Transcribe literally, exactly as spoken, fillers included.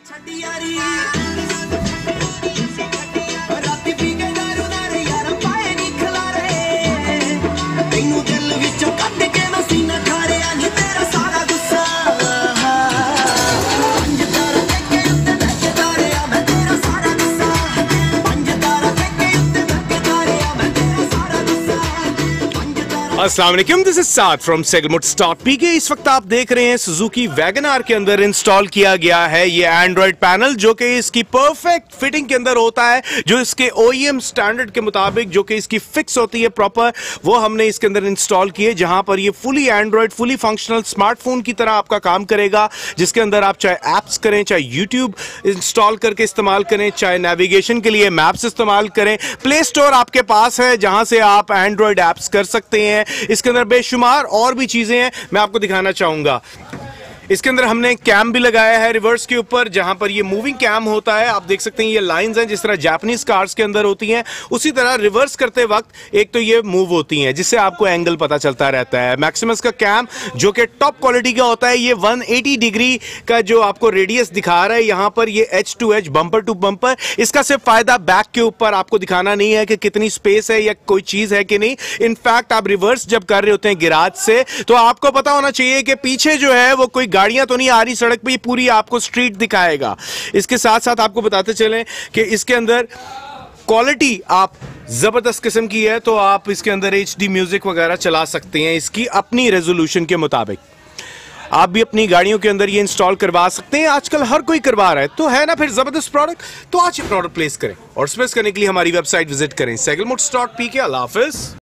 अस्सलाम वालेकुम, this is Saad from Sehgal Motors dot P K. इस वक्त आप देख रहे हैं सुजुकी वैगन आर के अंदर इंस्टॉल किया गया है ये एंड्रॉइड पैनल, जो कि इसकी परफेक्ट फिटिंग के अंदर होता है, जो इसके ओईएम स्टैंडर्ड के मुताबिक जो कि इसकी फिक्स होती है प्रॉपर, वो हमने इसके अंदर इंस्टॉल किए, जहां पर ये fully Android fully functional smartphone की तरह आपका काम करेगा, जिसके अंदर आप चाहे ऐप्स करें, चाहे यूट्यूब इंस्टॉल करके इस्तेमाल करें, चाहे नेविगेशन के लिए मैप्स इस्तेमाल करें, प्ले स्टोर आपके पास है जहां से आप एंड्रॉइड ऐप्स कर सकते हैं। इसके अंदर बेशुमार और भी चीजें हैं, मैं आपको दिखाना चाहूंगा। इसके अंदर हमने कैम भी लगाया है रिवर्स के ऊपर, जहां पर ये मूविंग कैम होता है। आप देख सकते हैं ये लाइंस हैं जिस तरह जापानीज कार्स के अंदर होती हैं, उसी तरह रिवर्स करते वक्त एक तो ये मूव होती हैं, जिससे आपको एंगल पता चलता रहता है। मैक्सिमस का कैम जो कि टॉप क्वालिटी का होता है, ये एक सौ अस्सी डिग्री का जो आपको रेडियस दिखा रहा है, यहां पर ये H to H bumper to bumper. इसका सिर्फ फायदा बैक के ऊपर आपको दिखाना नहीं है कि कितनी स्पेस है या कोई चीज है कि नहीं। इनफैक्ट आप रिवर्स जब कर रहे होते हैं गिराज से, तो आपको पता होना चाहिए कि पीछे जो है वो कोई गाड़ियां तो नहीं आ रही सड़क पे, पूरी आपको स्ट्रीट दिखाएगा। इसके साथ साथ आपको बताते चलें कि इसके अंदर क्वालिटी आप जबरदस्त किस्म की है, तो आप इसके अंदर एचडी म्यूजिक वगैरह चला सकते हैं इसकी अपनी रेजोल्यूशन के मुताबिक। आप भी अपनी गाड़ियों के अंदर ये इंस्टॉल करवा सकते हैं, आजकल हर कोई करवा रहा है, तो है ना फिर जबरदस्त प्रोडक्ट। तो आज ये प्रोडक्ट प्लेस करें और स्पेस करने के लिए हमारी वेबसाइट विजिट करें सेहगल मोटर्स डॉट पी के। अल्लाह हाफिज।